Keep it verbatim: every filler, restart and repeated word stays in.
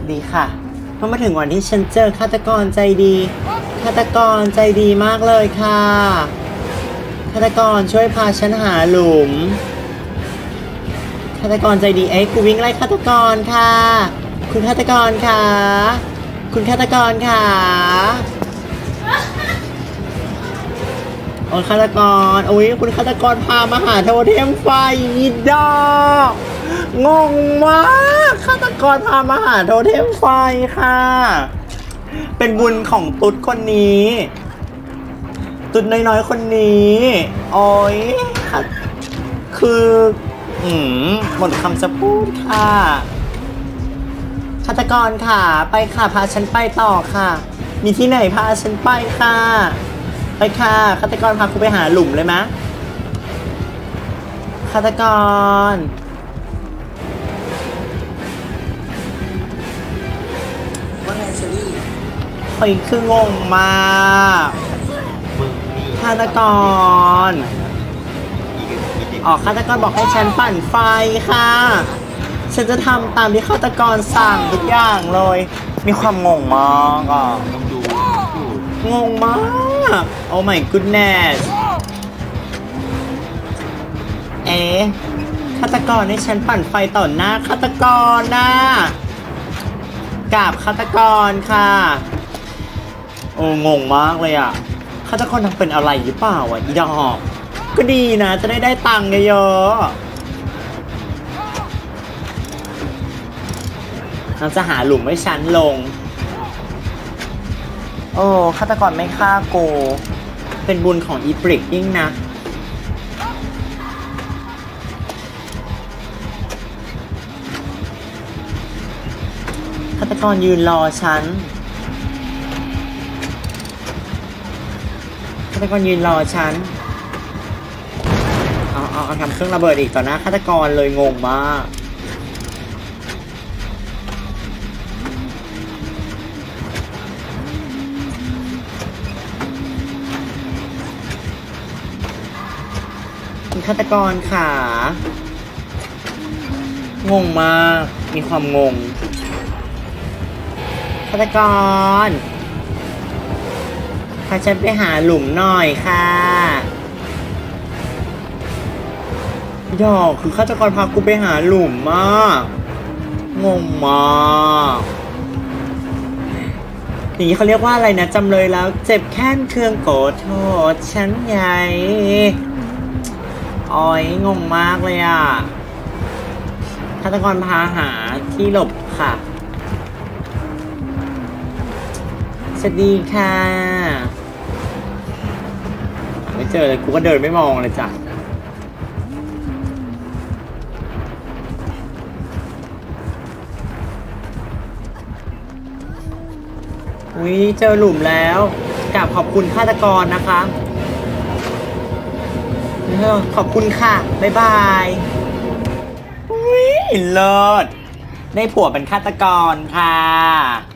ดีค่ะเมื่อมาถึงวันที่ฉันเจอฆาตกรใจดีฆาตกรใจดีมากเลยค่ะฆาตกรช่วยพาฉันหาหลุมฆาตกรใจดีเอ๊ะกูวิ่งไล่ฆาตกรค่ะคุณฆาตกรค่ะคุณฆาตกรค่ะโอ้ฆาตกรโอ้ยคุณฆาตกรพามาหาโทเทมไฟอีดอกงงมากฆาตกรพามาหาโทเทมไฟค่ะเป็นบุญของตุ๊ดคนนี้ตุ๊ดน้อยๆคนนี้โอ้ยคืออืมหมดคำจะพูดค่ะฆาตกรค่ะไปค่ะพาฉันไปต่อค่ะมีที่ไหนพาฉันไปค่ะไปค่ะฆาตกรพาคุณไปหาหลุมเลยมะฆาตกรว่าไงเชอรี่เฮ้ยคืองงมากฆาตกรอ๋อฆาตกรบอกให้ฉันปั่นไฟค่ะฉันจะทำตามที่ฆาตกรสั่งทุกอย่างเลยมีความงงมากอ่ะงงมากโอ้ my goodness เอ๊ะฆาตกรให้ฉันปั่นไฟต่อหน้าฆาตกรนะกราบฆาตกรค่ะโอ้งงมากเลยอ่ะฆาตกรทำเป็นอะไรหรือเปล่าอ่ะอีดอกก็ดีนะจะได้ได้ตังค์เยอะๆเราจะหาหลุมให้ฉันลงโอ้ฆาตกรไม่ฆ่ากูเป็นบุญของอีปริกยิ่งนะฆาตกรยืนรอฉันฆาตกรยืนรอฉันเอาเอาเอาทำเครื่องระเบิดอีกต่อหน้าฆาตกรเลยงงมากฆาตกรค่ะงงมากมีความงงฆาตกรพาฉันไปหาหลุมหน่อยค่ะดอกคือฆาตกรพากูไปหาหลุมมากงงมากอย่างนี้เขาเรียกว่าอะไรนะจำเลยแล้วเจ็บแค้นเคืองโกรธโทษฉันใหญ่อ้อยงงมากเลยอ่ะฆาตกรพาหาที่หลบค่ะสวัสดีค่ะไม่เจอเลยกูก็เดินไม่มองเลยจ้ะอุ้ยเจอหลุมแล้วกราบขอบคุณฆาตกรนะคะขอบคุณค่ะบ๊ายบายอุ้ยเลิศได้ผัวเป็นฆาตกรค่ะ